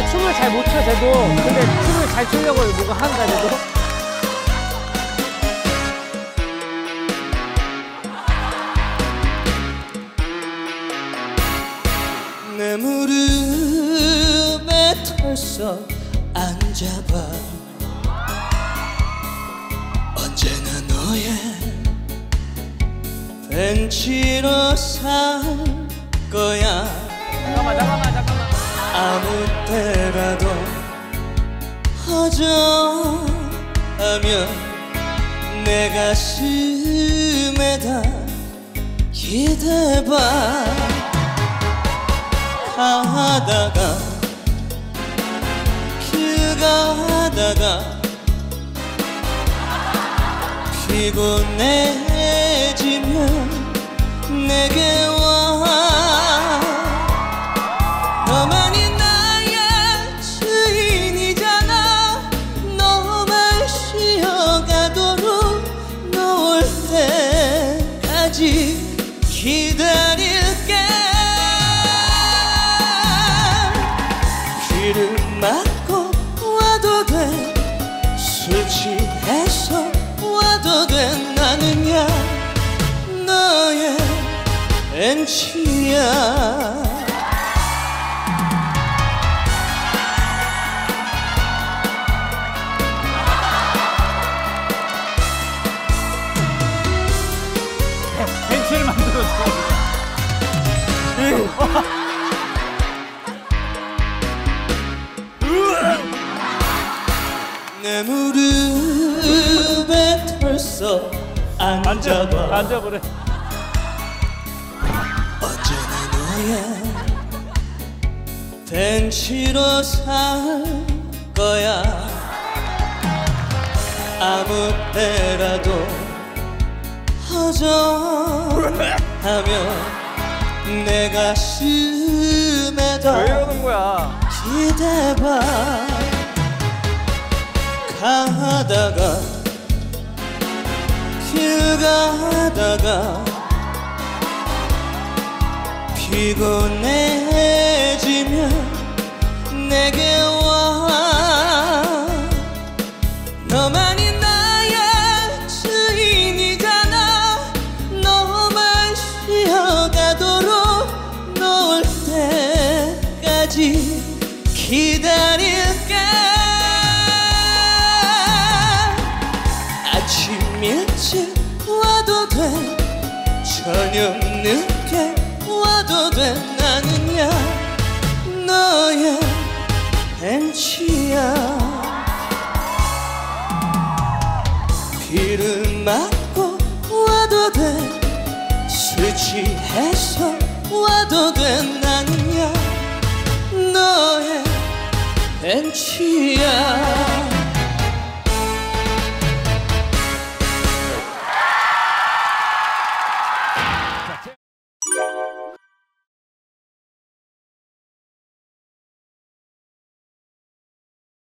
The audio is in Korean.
춤을 잘 못 춰, 쟤도. 근데 춤을 잘 추려고 뭐가 한다, 쟤도. 내 무릎에 털썩 앉아봐. 언제나 너의 벤치로 살 거야. 잠깐만. 아무 때라도 허전하면 내 가슴에다 기대봐. 가다가 길 가다가 피곤해지면 내게 와. 너만이 나의 주인이잖아. 너만 쉬어가도록 너 올 때까지 기다릴게. 귀를 막고 와도 돼. 술 취해서 와도 돼. 나는야 너의 벤치야. 벤치를 만들어줘. 내 무릎에 털썩 앉아봐. 앉아보래. 언제나 너의 벤치로 살 거야. 아무 때라도 허전하면 내 가슴에다 왜 이러는 거야? 기대봐. 가다가 길 가다가 피곤해지면 내게 와. 너만이 나의 주인이잖아. 너만 쉬어가도록 너 올 때까지 기다릴게. 아침 일찍 와도 돼. 저녁 늦게 와도 돼. 나는야 너의 벤치야. 비를 맞고 와도 돼. 술 취해서 와도 돼. 나는야 너의 벤치야.